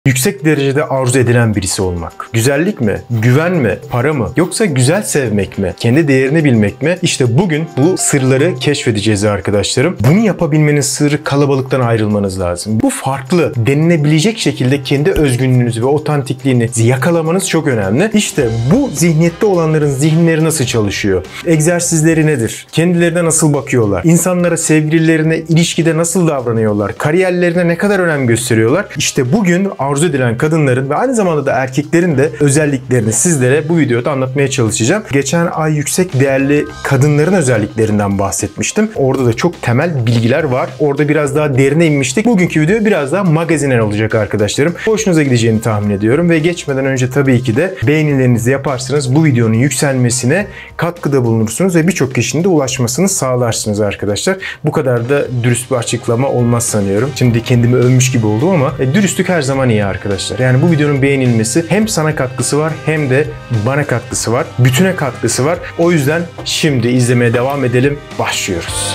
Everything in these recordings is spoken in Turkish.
Yüksek derecede arzu edilen birisi olmak. Güzellik mi? Güven mi? Para mı? Yoksa güzel sevmek mi? Kendi değerini bilmek mi? İşte bugün bu sırları keşfedeceğiz arkadaşlarım. Bunu yapabilmenin sırrı kalabalıktan ayrılmanız lazım. Bu farklı, denilebilecek şekilde kendi özgünlüğünüzü ve otantikliğinizi yakalamanız çok önemli. İşte bu zihniyette olanların zihinleri nasıl çalışıyor? Egzersizleri nedir? Kendilerine nasıl bakıyorlar? İnsanlara, sevgililerine, ilişkide nasıl davranıyorlar? Kariyerlerine ne kadar önem gösteriyorlar? İşte bugün arzu edilen kadınların ve aynı zamanda da erkeklerin de özelliklerini sizlere bu videoda anlatmaya çalışacağım. Geçen ay yüksek değerli kadınların özelliklerinden bahsetmiştim. Orada da çok temel bilgiler var. Orada biraz daha derine inmiştik. Bugünkü video biraz daha magazinel olacak arkadaşlarım. Hoşunuza gideceğini tahmin ediyorum ve geçmeden önce tabii ki de beğenilerinizi yaparsanız bu videonun yükselmesine katkıda bulunursunuz ve birçok kişinin de ulaşmasını sağlarsınız arkadaşlar. Bu kadar da dürüst bir açıklama olmaz sanıyorum. Şimdi kendimi övmüş gibi oldum ama dürüstlük her zaman iyi arkadaşlar. Yani bu videonun beğenilmesi hem sana katkısı var hem de bana katkısı var. Bütüne katkısı var. O yüzden şimdi izlemeye devam edelim. Başlıyoruz.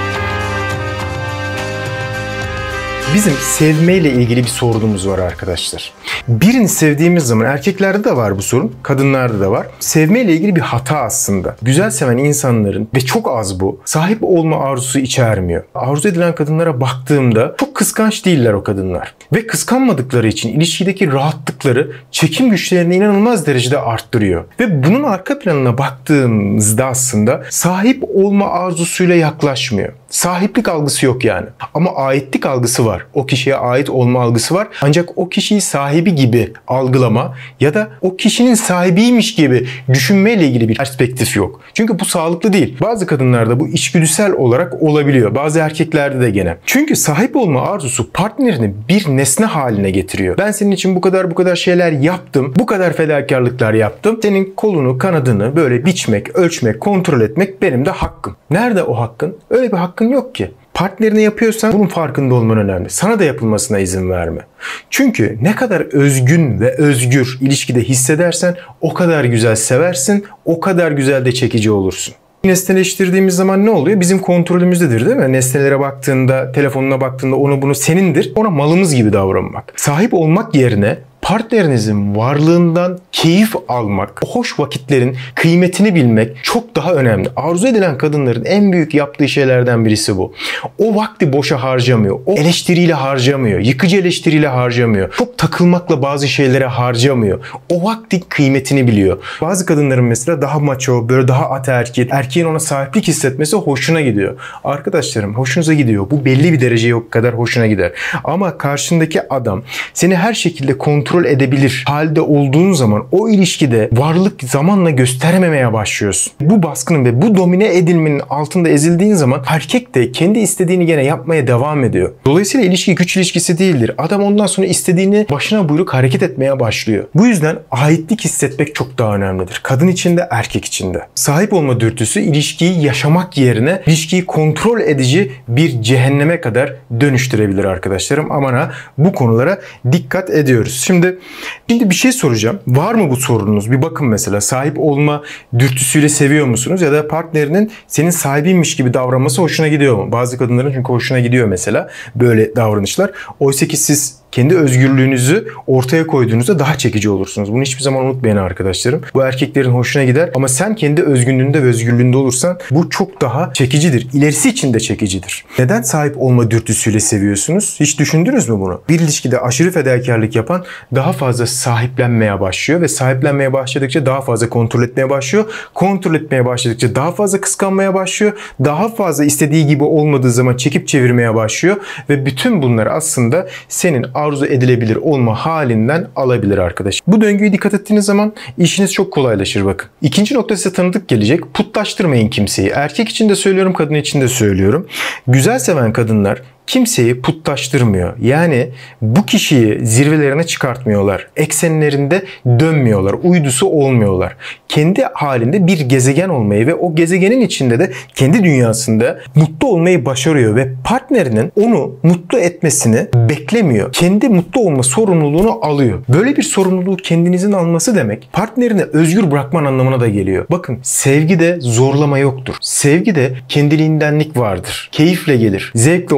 Bizim sevmeyle ilgili bir sorunumuz var arkadaşlar. Birini sevdiğimiz zaman erkeklerde de var bu sorun, kadınlarda da var. Sevmeyle ilgili bir hata aslında. Güzel seven insanların ve çok az bu, sahip olma arzusu içermiyor. Arzu edilen kadınlara baktığımda çok kıskanç değiller o kadınlar. Ve kıskanmadıkları için ilişkideki rahatlıkları çekim güçlerini inanılmaz derecede arttırıyor. Ve bunun arka planına baktığımızda aslında sahip olma arzusuyla yaklaşmıyor. Sahiplik algısı yok yani. Ama aitlik algısı var. O kişiye ait olma algısı var. Ancak o kişiyi sahibi gibi algılama ya da o kişinin sahibiymiş gibi düşünmeyle ilgili bir perspektif yok. Çünkü bu sağlıklı değil. Bazı kadınlarda bu içgüdüsel olarak olabiliyor. Bazı erkeklerde de gene. Çünkü sahip olma arzusu partnerini bir nesne haline getiriyor. Ben senin için bu kadar şeyler yaptım. Bu kadar fedakarlıklar yaptım. Senin kolunu, kanadını böyle biçmek, ölçmek, kontrol etmek benim de hakkım. Nerede o hakkın? Öyle bir hakkın yok ki. Partnerine yapıyorsan bunun farkında olman önemli. Sana da yapılmasına izin verme. Çünkü ne kadar özgün ve özgür ilişkide hissedersen o kadar güzel seversin, o kadar güzel de çekici olursun. Nesneleştirdiğimiz zaman ne oluyor? Bizim kontrolümüzdedir değil mi? Nesnelere baktığında, telefonuna baktığında onu bunu senindir. Ona malımız gibi davranmak. Sahip olmak yerine partnerinizin varlığından keyif almak, o hoş vakitlerin kıymetini bilmek çok daha önemli. Arzu edilen kadınların en büyük yaptığı şeylerden birisi bu. O vakti boşa harcamıyor. O eleştiriyle harcamıyor. Yıkıcı eleştiriyle harcamıyor. Çok takılmakla bazı şeylere harcamıyor. O vaktin kıymetini biliyor. Bazı kadınların mesela daha maço, böyle daha ataerkil, erkeğin ona sahiplik hissetmesi hoşuna gidiyor. Arkadaşlarım hoşunuza gidiyor. Bu belli bir dereceye kadar hoşuna gider. Ama karşındaki adam seni her şekilde kontrol edebilir halde olduğun zaman o ilişkide varlık zamanla gösterememeye başlıyorsun. Bu baskının ve bu domine edilmenin altında ezildiğin zaman erkek de kendi istediğini gene yapmaya devam ediyor. Dolayısıyla ilişki güç ilişkisi değildir. Adam ondan sonra istediğini başına buyruk hareket etmeye başlıyor. Bu yüzden aitlik hissetmek çok daha önemlidir. Kadın için de erkek için de. Sahip olma dürtüsü ilişkiyi yaşamak yerine ilişkiyi kontrol edici bir cehenneme kadar dönüştürebilir arkadaşlarım. Aman ha, bu konulara dikkat ediyoruz. Şimdi bir şey soracağım. Var mı bu sorununuz? Bir bakın mesela sahip olma dürtüsüyle seviyor musunuz? Ya da partnerinin senin sahibiymiş gibi davranması hoşuna gidiyor mu? Bazı kadınların çünkü hoşuna gidiyor mesela böyle davranışlar. Oysa ki siz kendi özgürlüğünüzü ortaya koyduğunuzda daha çekici olursunuz. Bunu hiçbir zaman unutmayın arkadaşlarım. Bu erkeklerin hoşuna gider ama sen kendi özgünlüğünde ve özgürlüğünde olursan bu çok daha çekicidir. İlerisi için de çekicidir. Neden sahip olma dürtüsüyle seviyorsunuz? Hiç düşündünüz mü bunu? Bir ilişkide aşırı fedakarlık yapan daha fazla sahiplenmeye başlıyor ve sahiplenmeye başladıkça daha fazla kontrol etmeye başlıyor. Kontrol etmeye başladıkça daha fazla kıskanmaya başlıyor. Daha fazla istediği gibi olmadığı zaman çekip çevirmeye başlıyor ve bütün bunlar aslında senin arzu edilebilir olma halinden alabilir arkadaş. Bu döngüye dikkat ettiğiniz zaman işiniz çok kolaylaşır bakın. İkinci nokta size tanıdık gelecek. Putlaştırmayın kimseyi. Erkek için de söylüyorum, kadın için de söylüyorum. Güzel seven kadınlar kimseyi putlaştırmıyor. Yani bu kişiyi zirvelerine çıkartmıyorlar. Eksenlerinde dönmüyorlar. Uydusu olmuyorlar. Kendi halinde bir gezegen olmayı ve o gezegenin içinde de kendi dünyasında mutlu olmayı başarıyor ve partnerinin onu mutlu etmesini beklemiyor. Kendi mutlu olma sorumluluğunu alıyor. Böyle bir sorumluluğu kendinizin alması demek partnerini özgür bırakman anlamına da geliyor. Bakın sevgide zorlama yoktur. Sevgide kendiliğindenlik vardır. Keyifle gelir. Zevkle oluşan bir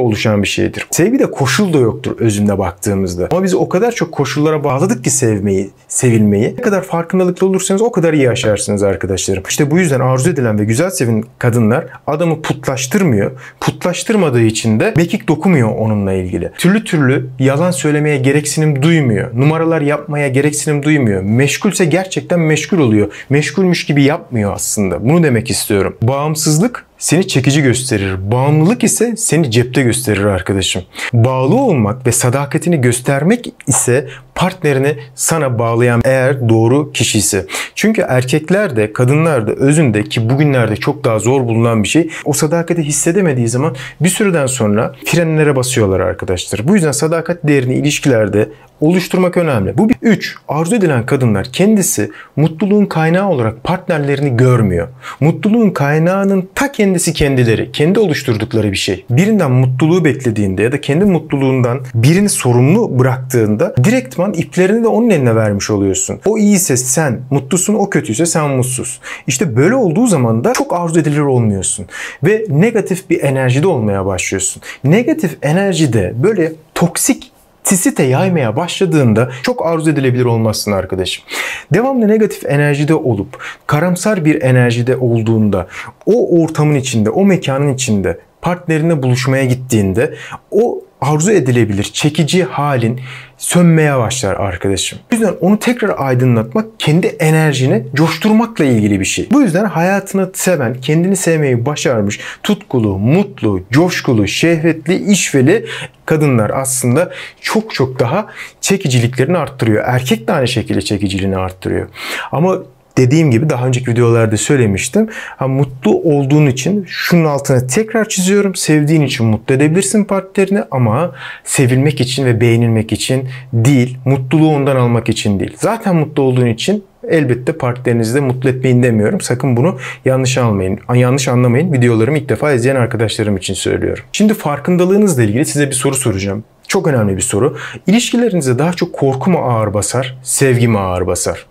bir şeydir. Sevgide koşul da yoktur özünde baktığımızda. Ama biz o kadar çok koşullara bağladık ki sevmeyi, sevilmeyi. Ne kadar farkındalıklı olursanız o kadar iyi aşarsınız arkadaşlarım. İşte bu yüzden arzu edilen ve güzel seven kadınlar adamı putlaştırmıyor. Putlaştırmadığı için de mekik dokumuyor onunla ilgili. Türlü türlü yalan söylemeye gereksinim duymuyor. Numaralar yapmaya gereksinim duymuyor. Meşgulse gerçekten meşgul oluyor. Meşgulmüş gibi yapmıyor aslında. Bunu demek istiyorum. Bağımsızlık seni çekici gösterir. Bağımlılık ise seni cepte gösterir arkadaşım. Bağlı olmak ve sadakatini göstermek ise partnerini sana bağlayan eğer doğru kişi ise. Çünkü erkekler de kadınlar da özünde, ki bugünlerde çok daha zor bulunan bir şey, o sadakati hissedemediği zaman bir süreden sonra frenlere basıyorlar arkadaşlar. Bu yüzden sadakat değerini ilişkilerde oluşturmak önemli. Bu bir. 3. Arzu edilen kadınlar kendisi mutluluğun kaynağı olarak partnerlerini görmüyor. Mutluluğun kaynağının ta kendisi kendileri. Kendi oluşturdukları bir şey. Birinden mutluluğu beklediğinde ya da kendi mutluluğundan birini sorumlu bıraktığında direktman iplerini de onun eline vermiş oluyorsun. O iyiyse sen mutlusun, o kötüyse sen mutsuz. İşte böyle olduğu zaman da çok arzu edilir olmuyorsun. Ve negatif bir enerjide olmaya başlıyorsun. Negatif enerjide böyle toksik tisite yaymaya başladığında çok arzu edilebilir olmazsın arkadaşım. Devamlı negatif enerjide olup karamsar bir enerjide olduğunda, o ortamın içinde, o mekanın içinde partnerine buluşmaya gittiğinde o arzu edilebilir çekici halin sönmeye başlar arkadaşım. Bu yüzden onu tekrar aydınlatmak, kendi enerjini coşturmakla ilgili bir şey. Bu yüzden hayatını seven, kendini sevmeyi başarmış, tutkulu, mutlu, coşkulu, şehvetli, işveli kadınlar aslında çok çok daha çekiciliklerini arttırıyor. Erkek de aynı şekilde çekiciliğini arttırıyor. Ama dediğim gibi daha önceki videolarda söylemiştim. Mutlu olduğun için şunun altını tekrar çiziyorum. Sevdiğin için mutlu edebilirsin partnerini ama sevilmek için ve beğenilmek için değil. Mutluluğu ondan almak için değil. Zaten mutlu olduğun için elbette partnerinizi de mutlu etmeyin demiyorum. Sakın bunu yanlış anlamayın. Videolarımı ilk defa izleyen arkadaşlarım için söylüyorum. Şimdi farkındalığınızla ilgili size bir soru soracağım. Çok önemli bir soru. İlişkilerinize daha çok korku mu ağır basar, sevgi mi ağır basar?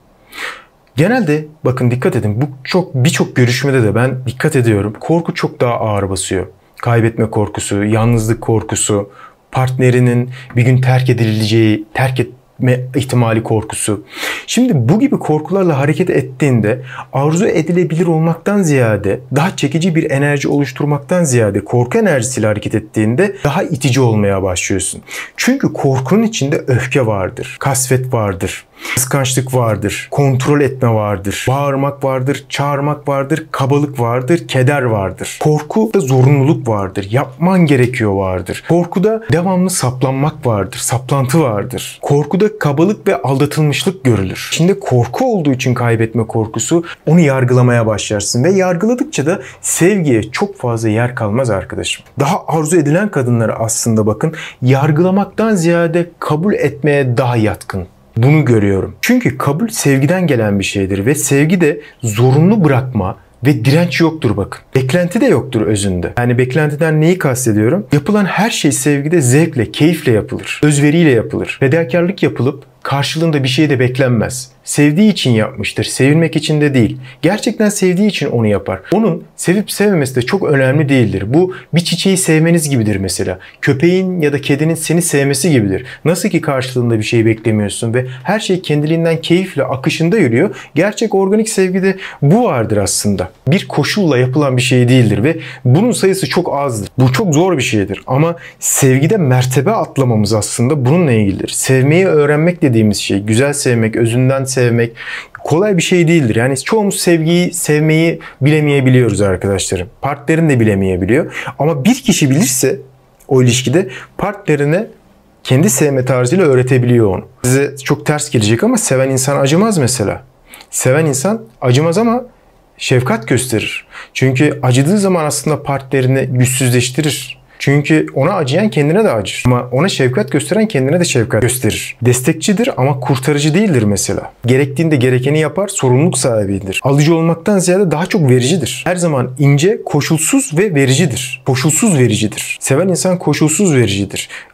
Genelde bakın dikkat edin, birçok görüşmede de ben dikkat ediyorum. Korku çok daha ağır basıyor. Kaybetme korkusu, yalnızlık korkusu, partnerinin bir gün terk etme ihtimali korkusu. Şimdi bu gibi korkularla hareket ettiğinde arzu edilebilir olmaktan ziyade, daha çekici bir enerji oluşturmaktan ziyade korku enerjisiyle hareket ettiğinde daha itici olmaya başlıyorsun. Çünkü korkunun içinde öfke vardır, kasvet vardır, kıskançlık vardır, kontrol etme vardır, bağırmak vardır, çağırmak vardır, kabalık vardır, keder vardır. Korkuda zorunluluk vardır, yapman gerekiyor vardır. Korkuda devamlı saplanmak vardır, saplantı vardır. Korkuda kabalık ve aldatılmışlık görülür. İçinde korku olduğu için kaybetme korkusu, onu yargılamaya başlarsın ve yargıladıkça da sevgiye çok fazla yer kalmaz arkadaşım. Daha arzu edilen kadınları aslında bakın yargılamaktan ziyade kabul etmeye daha yatkın. Bunu görüyorum. Çünkü kabul sevgiden gelen bir şeydir ve sevgide zorunlu bırakma ve direnç yoktur bakın. Beklenti de yoktur özünde. Yani beklentiden neyi kastediyorum? Yapılan her şey sevgide zevkle, keyifle yapılır. Özveriyle yapılır. Fedakarlık yapılıp karşılığında bir şey de beklenmez. Sevdiği için yapmıştır. Sevilmek için de değil. Gerçekten sevdiği için onu yapar. Onun sevip sevmemesi de çok önemli değildir. Bu bir çiçeği sevmeniz gibidir mesela. Köpeğin ya da kedinin seni sevmesi gibidir. Nasıl ki karşılığında bir şey beklemiyorsun ve her şey kendiliğinden keyifle akışında yürüyor. Gerçek organik sevgide bu vardır aslında. Bir koşulla yapılan bir şey değildir ve bunun sayısı çok azdır. Bu çok zor bir şeydir. Ama sevgide mertebe atlamamız aslında bununla ilgilidir. Sevmeyi öğrenmek dediğimiz şey, güzel sevmek, özünden sevmek kolay bir şey değildir. Yani çoğumuz sevmeyi bilemeyebiliyoruz arkadaşlarım. Partnerin de bilemeyebiliyor. Ama bir kişi bilirse o ilişkide partnerine kendi sevme tarzıyla öğretebiliyor onu. Size çok ters gelecek ama seven insan acımaz mesela. Seven insan acımaz ama şefkat gösterir. Çünkü acıdığı zaman aslında partnerini güçsüzleştirir. Çünkü ona acıyan kendine de acır. Ama ona şefkat gösteren kendine de şefkat gösterir. Destekçidir ama kurtarıcı değildir mesela. Gerektiğinde gerekeni yapar, sorumluluk sahibidir. Alıcı olmaktan ziyade daha çok vericidir. Her zaman ince, koşulsuz ve vericidir. Koşulsuz vericidir. Seven insan koşulsuz vericidir.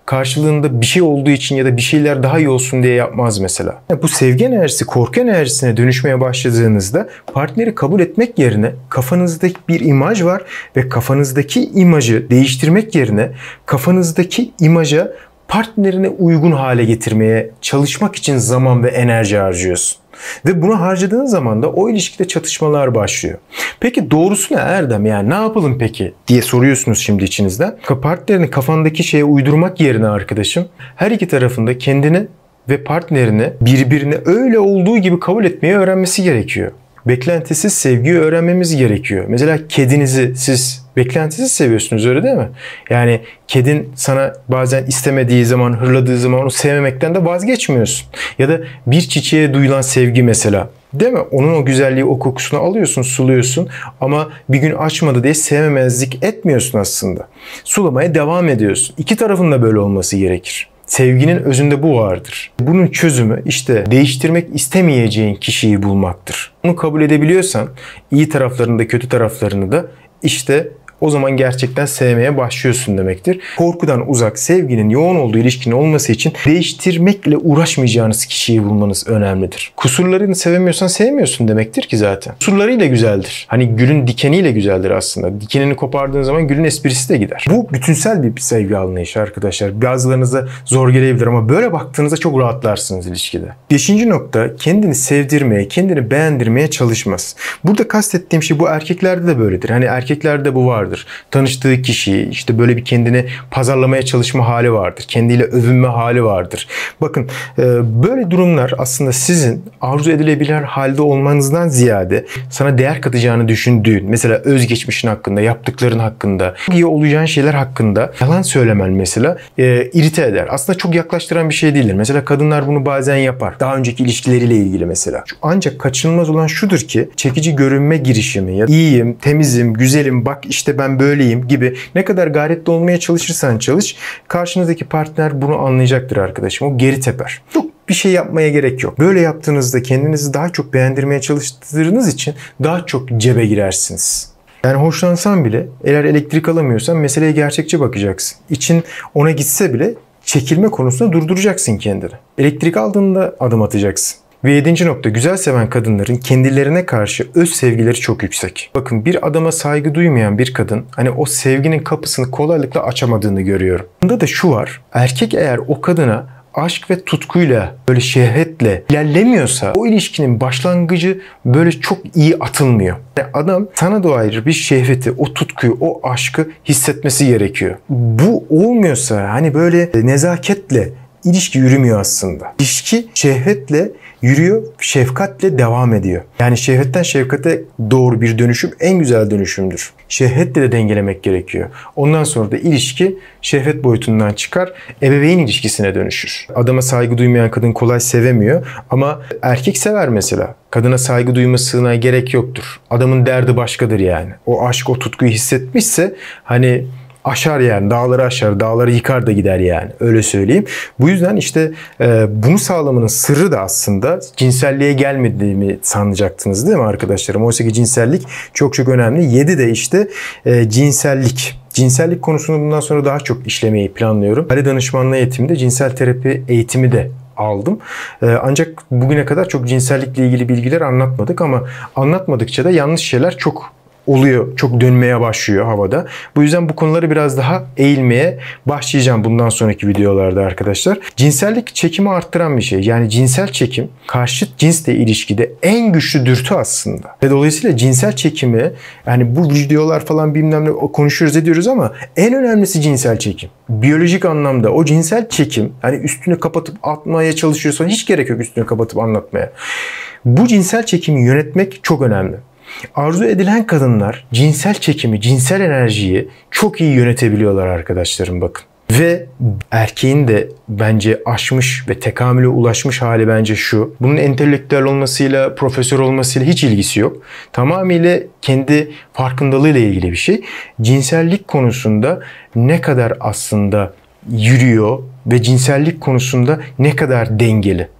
karşılığında bir şey olduğu için ya da bir şeyler daha iyi olsun diye yapmaz mesela. Bu sevgi enerjisi korku enerjisine dönüşmeye başladığınızda partneri kabul etmek yerine kafanızdaki bir imaj var ve kafanızdaki imajı değiştirmek yerine kafanızdaki imaja partnerine uygun hale getirmeye çalışmak için zaman ve enerji harcıyorsun. Ve bunu harcadığın zaman da o ilişkide çatışmalar başlıyor. Peki doğrusu ne Erdem? Yani ne yapalım peki diye soruyorsunuz şimdi içinizden. Partnerini kafandaki şeye uydurmak yerine arkadaşım her iki tarafında kendini ve partnerini birbirine öyle olduğu gibi kabul etmeyi öğrenmesi gerekiyor. Beklentisiz sevgiyi öğrenmemiz gerekiyor. Mesela kedinizi siz beklentisiz seviyorsunuz, öyle değil mi? Yani kedin sana bazen istemediği zaman, hırladığı zaman onu sevmemekten de vazgeçmiyorsun. Ya da bir çiçeğe duyulan sevgi mesela. Değil mi? Onun o güzelliği, o kokusunu alıyorsun, suluyorsun ama bir gün açmadı diye sevmemezlik etmiyorsun aslında. Sulamaya devam ediyorsun. İki tarafın da böyle olması gerekir. Sevginin özünde bu vardır. Bunun çözümü işte değiştirmek istemeyeceğin kişiyi bulmaktır. Bunu kabul edebiliyorsan iyi taraflarını da kötü taraflarını da işte o zaman gerçekten sevmeye başlıyorsun demektir. Korkudan uzak, sevginin yoğun olduğu ilişkinin olması için değiştirmekle uğraşmayacağınız kişiyi bulmanız önemlidir. Kusurlarını sevemiyorsan sevmiyorsun demektir ki zaten. Kusurlarıyla güzeldir. Hani gülün dikeniyle güzeldir aslında. Dikenini kopardığın zaman gülün esprisi de gider. Bu bütünsel bir sevgi anlayışı arkadaşlar. Bazılarınıza zor gelebilir ama böyle baktığınızda çok rahatlarsınız ilişkide. 5. nokta, kendini sevdirmeye, kendini beğendirmeye çalışmaz. Burada kastettiğim şey bu erkeklerde de böyledir. Hani erkeklerde bu vardır. Tanıştığı kişiyi işte böyle bir kendini pazarlamaya çalışma hali vardır. Kendiyle övünme hali vardır. Bakın böyle durumlar aslında sizin arzu edilebilir halde olmanızdan ziyade sana değer katacağını düşündüğün, mesela özgeçmişin hakkında, yaptıkların hakkında, iyi olacağın şeyler hakkında yalan söylemen mesela irite eder. Aslında çok yaklaştıran bir şey değildir. Mesela kadınlar bunu bazen yapar. Daha önceki ilişkileriyle ilgili mesela. Ancak kaçınılmaz olan şudur ki çekici görünme girişimi ya iyiyim, temizim, güzelim, bak işte ben böyleyim gibi ne kadar gayretli olmaya çalışırsan çalış, karşınızdaki partner bunu anlayacaktır arkadaşım. O geri teper. Çok bir şey yapmaya gerek yok. Böyle yaptığınızda kendinizi daha çok beğendirmeye çalıştığınız için daha çok cebe girersiniz. Yani hoşlansan bile eğer elektrik alamıyorsan meseleye gerçekçi bakacaksın. İçin ona gitse bile çekilme konusunda durduracaksın kendini. Elektrik aldığında adım atacaksın. Ve 7. nokta, güzel seven kadınların kendilerine karşı öz sevgileri çok yüksek. Bakın bir adama saygı duymayan bir kadın hani o sevginin kapısını kolaylıkla açamadığını görüyorum. Bunda da şu var, erkek eğer o kadına aşk ve tutkuyla, böyle şehvetle ilerlemiyorsa o ilişkinin başlangıcı böyle çok iyi atılmıyor. Yani adam sana dair bir şehveti, o tutkuyu, o aşkı hissetmesi gerekiyor. Bu olmuyorsa hani böyle nezaketle ilişki yürümüyor aslında. İlişki şehvetle yürüyor, şefkatle devam ediyor. Yani şehvetten şefkate doğru bir dönüşüm en güzel dönüşümdür. Şehvetle de dengelemek gerekiyor. Ondan sonra da ilişki şehvet boyutundan çıkar, ebeveyn ilişkisine dönüşür. Adama saygı duymayan kadın kolay sevemiyor ama erkek sever mesela. Kadına saygı duymasına gerek yoktur. Adamın derdi başkadır yani. O aşk, o tutkuyu hissetmişse hani aşar yani, dağları aşar, dağları yıkar da gider yani, öyle söyleyeyim. Bu yüzden işte bunu sağlamanın sırrı da aslında cinselliğe gelmediğimi sanacaktınız değil mi arkadaşlarım? Oysa ki cinsellik çok çok önemli. 7 de işte cinsellik. Cinsellik konusunu bundan sonra daha çok işlemeyi planlıyorum. Aile danışmanlığı eğitiminde cinsel terapi eğitimi de aldım. Ancak bugüne kadar çok cinsellikle ilgili bilgiler anlatmadık ama anlatmadıkça da yanlış şeyler çok oluyor. Çok dönmeye başlıyor havada. Bu yüzden bu konuları biraz daha eğilmeye başlayacağım bundan sonraki videolarda arkadaşlar. Cinsellik çekimi arttıran bir şey. Yani cinsel çekim karşıt cinsle ilişkide en güçlü dürtü aslında. Ve dolayısıyla cinsel çekimi, yani bu videolar falan bilmem ne konuşuyoruz ediyoruz ama en önemlisi cinsel çekim. Biyolojik anlamda o cinsel çekim, hani üstünü kapatıp atmaya çalışıyorsan hiç gerek yok üstünü kapatıp anlatmaya. Bu cinsel çekimi yönetmek çok önemli. Arzu edilen kadınlar cinsel çekimi, cinsel enerjiyi çok iyi yönetebiliyorlar arkadaşlarım bakın. Ve erkeğin de bence aşmış ve tekamüle ulaşmış hali bence şu. Bunun entelektüel olmasıyla, profesör olmasıyla hiç ilgisi yok. Tamamıyla kendi farkındalığıyla ilgili bir şey. Cinsellik konusunda ne kadar aslında yürüyor ve cinsellik konusunda ne kadar dengeli.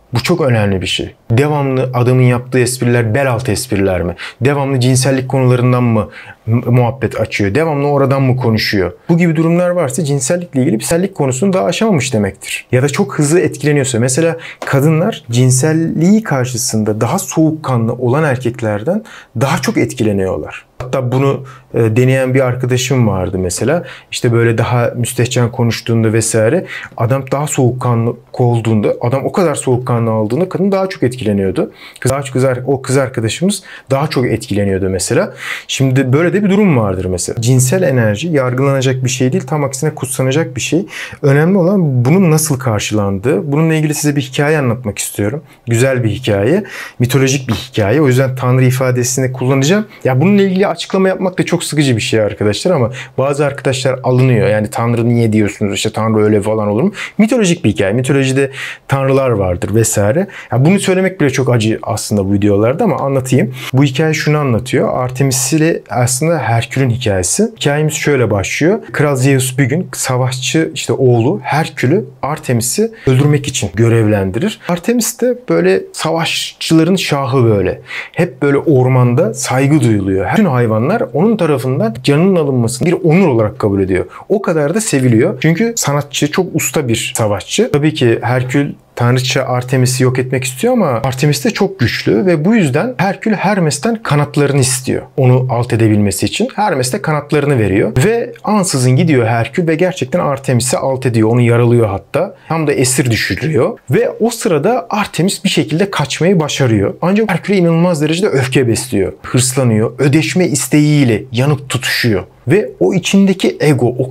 Bu çok önemli bir şey. Devamlı adamın yaptığı espriler bel altı espriler mi? Devamlı cinsellik konularından mı muhabbet açıyor? Devamlı oradan mı konuşuyor? Bu gibi durumlar varsa cinsellikle ilgili cinsellik konusunu daha aşamamış demektir. Ya da çok hızlı etkileniyorsa. Mesela kadınlar cinselliği karşısında daha soğukkanlı olan erkeklerden daha çok etkileniyorlar. Hatta bunu deneyen bir arkadaşım vardı mesela. İşte böyle daha müstehcen konuştuğunda vesaire adam daha soğukkanlı olduğunda, adam o kadar soğukkanlı olduğunda kadın daha çok etkileniyordu. O kız arkadaşımız daha çok etkileniyordu mesela. Şimdi böyle de bir durum vardır mesela. Cinsel enerji yargılanacak bir şey değil, tam aksine kutsanacak bir şey. Önemli olan bunun nasıl karşılandığı. Bununla ilgili size bir hikaye anlatmak istiyorum. Güzel bir hikaye, mitolojik bir hikaye. O yüzden Tanrı ifadesini kullanacağım. Ya bununla ilgili açıklama yapmak da çok sıkıcı bir şey arkadaşlar ama bazı arkadaşlar alınıyor. Yani Tanrı niye diyorsunuz, işte Tanrı öyle falan olur mu? Mitolojik bir hikaye. Mitolojide tanrılar vardır vesaire. Ya bunu söylemek bile çok acı aslında bu videolarda ama anlatayım. Bu hikaye şunu anlatıyor. Artemis ile aslında Herkül'ün hikayesi. Hikayemiz şöyle başlıyor. Kral Zeus bir gün savaşçı işte oğlu Herkül'ü Artemis'i öldürmek için görevlendirir. Artemis de böyle savaşçıların şahı böyle. Hep böyle ormanda saygı duyuluyor. Bütün hayvanlar onun tarafından canının alınmasını bir onur olarak kabul ediyor. O kadar da seviliyor. Çünkü sanatçı, çok usta bir savaşçı. Tabii ki Herkül tanrıça Artemis'i yok etmek istiyor ama Artemis de çok güçlü ve bu yüzden Herkül Hermes'ten kanatlarını istiyor. Onu alt edebilmesi için Hermes de kanatlarını veriyor ve ansızın gidiyor Herkül ve gerçekten Artemis'i alt ediyor. Onu yaralıyor hatta. Tam da esir düşürüyor ve o sırada Artemis bir şekilde kaçmayı başarıyor. Ancak Herkül'e inanılmaz derecede öfke besliyor. Hırslanıyor. Ödeşme isteğiyle yanıp tutuşuyor. Ve o içindeki ego o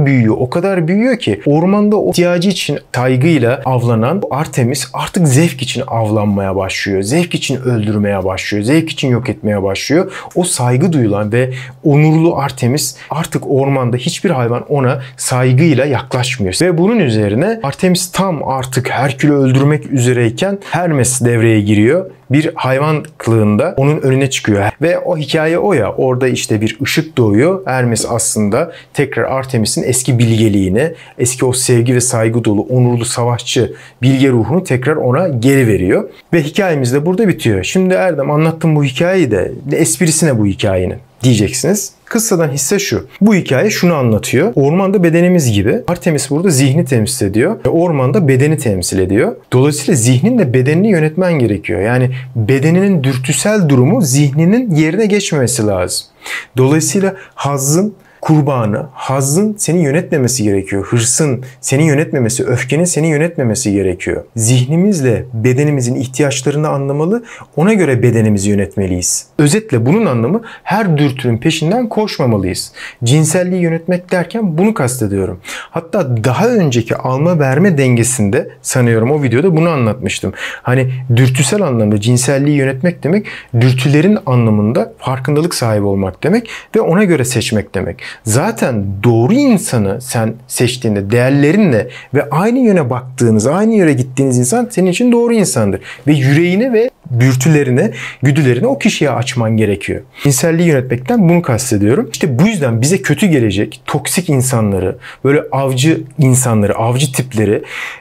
kadar büyüyor ki ormanda o ihtiyacı için saygıyla avlanan Artemis artık zevk için avlanmaya başlıyor. Zevk için öldürmeye başlıyor. Zevk için yok etmeye başlıyor. O saygı duyulan ve onurlu Artemis artık ormanda hiçbir hayvan ona saygıyla yaklaşmıyor. Ve bunun üzerine Artemis tam artık Herkül'ü öldürmek üzereyken Hermes devreye giriyor. Bir hayvan kılığında onun önüne çıkıyor. Ve o hikaye o ya. Orada işte bir ışık doğuyor. Hermes aslında tekrar Artemis'in eski bilgeliğini, eski o sevgi ve saygı dolu, onurlu savaşçı bilge ruhunu tekrar ona geri veriyor. Ve hikayemiz de burada bitiyor. Şimdi Erdem anlattım bu hikayeyi de esprisi ne bu hikayenin diyeceksiniz. Kıssadan hisse şu. Bu hikaye şunu anlatıyor. Ormanda bedenimiz gibi. Artemis burada zihni temsil ediyor. Ve ormanda bedeni temsil ediyor. Dolayısıyla zihnin de bedenini yönetmen gerekiyor. Yani bedeninin dürtüsel durumu zihninin yerine geçmemesi lazım. Dolayısıyla hazzın kurbanı, hazzın seni yönetmemesi gerekiyor. Hırsın seni yönetmemesi, öfkenin seni yönetmemesi gerekiyor. Zihnimizle bedenimizin ihtiyaçlarını anlamalı, ona göre bedenimizi yönetmeliyiz. Özetle bunun anlamı her dürtünün peşinden koşmamalıyız. Cinselliği yönetmek derken bunu kastediyorum. Hatta daha önceki alma verme dengesinde sanıyorum o videoda bunu anlatmıştım. Hani dürtüsel anlamda cinselliği yönetmek demek, dürtülerin anlamında farkındalık sahibi olmak demek ve ona göre seçmek demek. Zaten doğru insanı sen seçtiğinde değerlerinle ve aynı yöne baktığınız, aynı yöne gittiğiniz insan senin için doğru insandır. Ve yüreğini ve dürtülerini, güdülerini o kişiye açman gerekiyor. Cinselliği yönetmekten bunu kastediyorum. İşte bu yüzden bize kötü gelecek toksik insanları, böyle avcı insanları, avcı tipleri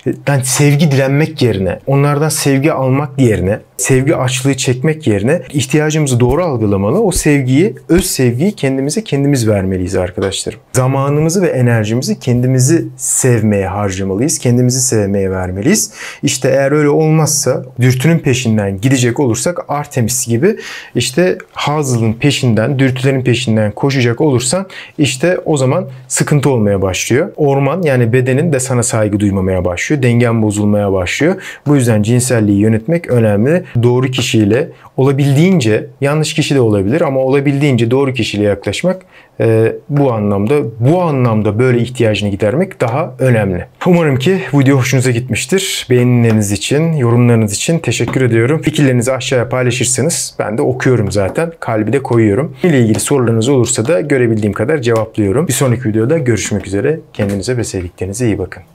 sevgi dilenmek yerine, onlardan sevgi almak yerine, sevgi açlığı çekmek yerine ihtiyacımızı doğru algılamalı. O sevgiyi, öz sevgiyi kendimiz vermeliyiz arkadaşlarım. Zamanımızı ve enerjimizi kendimizi sevmeye harcamalıyız. Kendimizi sevmeye vermeliyiz. İşte eğer öyle olmazsa, dürtünün peşinden gidecek olursak Artemis gibi işte hazlığın peşinden, dürtülerin peşinden koşacak olursan işte o zaman sıkıntı olmaya başlıyor. Orman yani bedenin de sana saygı duymamaya başlıyor. Dengen bozulmaya başlıyor. Bu yüzden cinselliği yönetmek önemli. Doğru kişiyle olabildiğince, yanlış kişi de olabilir ama olabildiğince doğru kişiyle yaklaşmak bu anlamda böyle ihtiyacını gidermek daha önemli. Umarım ki bu video hoşunuza gitmiştir. Beğenileriniz için, yorumlarınız için teşekkür ediyorum. Fikirlerinizi aşağıya paylaşırsanız ben de okuyorum zaten. Kalbi de koyuyorum. İle ilgili sorularınız olursa da görebildiğim kadar cevaplıyorum. Bir sonraki videoda görüşmek üzere. Kendinize ve sevdiklerinize iyi bakın.